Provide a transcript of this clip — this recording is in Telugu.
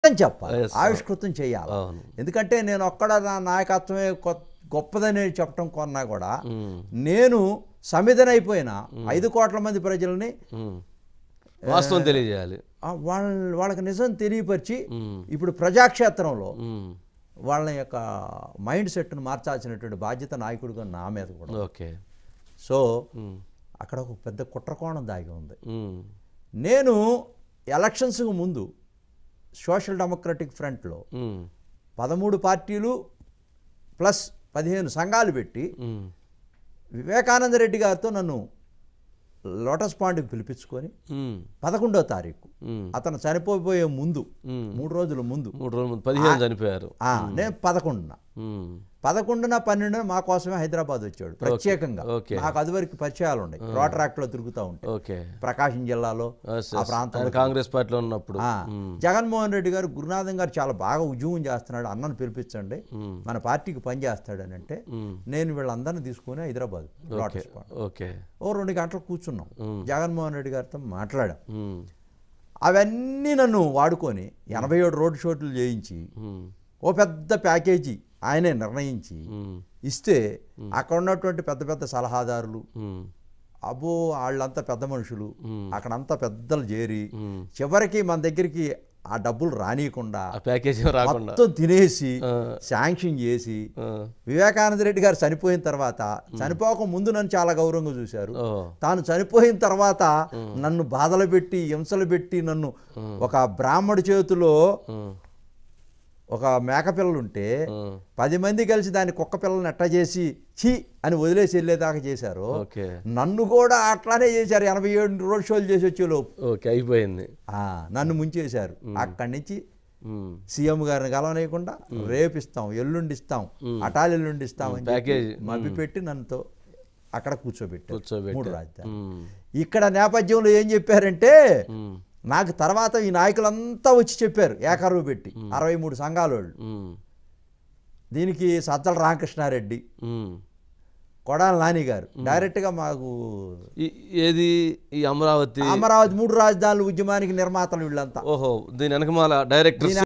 చెప్పాలి, ఆవిష్కృతం చేయాలి. ఎందుకంటే నేను ఒక్కడ నా నాయకత్వమే గొప్పదని చెప్పడం కొన్నా కూడా నేను సమిధనైపోయిన 5 కోట్ల మంది ప్రజల్ని వాస్తవం తెలియజేయాలి, వాళ్ళకి నిజం తెలియపరిచి ఇప్పుడు ప్రజాక్షేత్రంలో వాళ్ళ యొక్క మైండ్ సెట్ను మార్చాల్సినటువంటి బాధ్యత నాయకుడిగా నా మీద కూడా. ఓకే. సో అక్కడ ఒక పెద్ద కుట్రకోణం దాగి ఉంది. నేను ఎలక్షన్స్కు ముందు సోషల్ డెమోక్రటిక్ ఫ్రంట్లో 13 పార్టీలు ప్లస్ 15 సంఘాలు పెట్టి వివేకానంద రెడ్డి గారితో నన్ను లోటస్ పాండ్కి పిలిపించుకొని 11వ తారీఖు అతను చనిపోయే ముందు 3 రోజుల ముందు 15 చనిపోయారు. నేను 11న 12న మా కోసమే హైదరాబాద్ వచ్చాడు ప్రత్యేకంగా. నాకు అదివరకు పరిచయాలు ఉన్నాయి, రోటరాక్ట్లో తిరుగుతూ ఉంటాయి ప్రకాశం జిల్లాలో ఆ ప్రాంతంలో కాంగ్రెస్ పార్టీలో ఉన్నప్పుడు. జగన్మోహన్ రెడ్డి గారు గురునాథం గారు చాలా బాగా ఉద్యోగం చేస్తున్నాడు, అన్నను పిలిపించండి మన పార్టీకి పని చేస్తాడని అంటే నేను వీళ్ళందరినీ తీసుకుని హైదరాబాద్ లోటస్ పాండ్ ఓ 2 గంటలు కూర్చున్నాం, జగన్మోహన్ రెడ్డి గారితో మాట్లాడాం. అవన్నీ నన్ను వాడుకొని 87 రోడ్ షోట్లు చేయించి ఓ పెద్ద ప్యాకేజీ ఆయనే నిర్ణయించి ఇస్తే అక్కడ ఉన్నటువంటి పెద్ద పెద్ద సలహాదారులు అబ్బో వాళ్ళంతా పెద్ద మనుషులు అక్కడంతా పెద్దలు చేరి చివరికి మన దగ్గరికి ఆ డబ్బులు రానియకుండా మొత్తం తినేసి శాంక్షన్ చేసి వివేకానంద రెడ్డి గారు చనిపోయిన తర్వాత, చనిపోక ముందు నన్ను చాలా గౌరవంగా చూశారు, తాను చనిపోయిన తర్వాత నన్ను బాధలు పెట్టి హింసలు పెట్టి నన్ను ఒక బ్రాహ్మడి చేతిలో ఒక మేకపిల్లలుంటే 10 మంది కలిసి దాన్ని కుక్క పిల్లల్ని ఎట్ట చేసి ఛీ అని వదిలేసి వెళ్ళేదాకా చేశారు, నన్ను కూడా అట్లానే చేశారు. 87 రోడ్ షోలు చేసి వచ్చేలోపు అయిపోయింది, నన్ను ముంచేశారు. అక్కడి నుంచి సీఎం గారిని కలవనీయకుండా రేపిస్తాం, ఎల్లుండిస్తాం, ఎల్లుండిస్తాం అని మభ్య పెట్టి నన్నుతో అక్కడ కూర్చోబెట్టారు 3 రాజధాని. ఇక్కడ నేపథ్యంలో ఏం చెప్పారంటే నాకు తర్వాత ఈ నాయకులంతా వచ్చి చెప్పారు ఏకరువు పెట్టి 63 సంఘాల వాళ్ళు. దీనికి సజ్జల రామకృష్ణారెడ్డి, కొడాల నాని గారు డైరెక్ట్గా మాకు ఏది ఈ అమరావతి 3 రాజధానుల ఉద్యమానికి నిర్మాతలు వీళ్ళంతా. ఓహో, దీని వెనకమాల డైరెక్టర్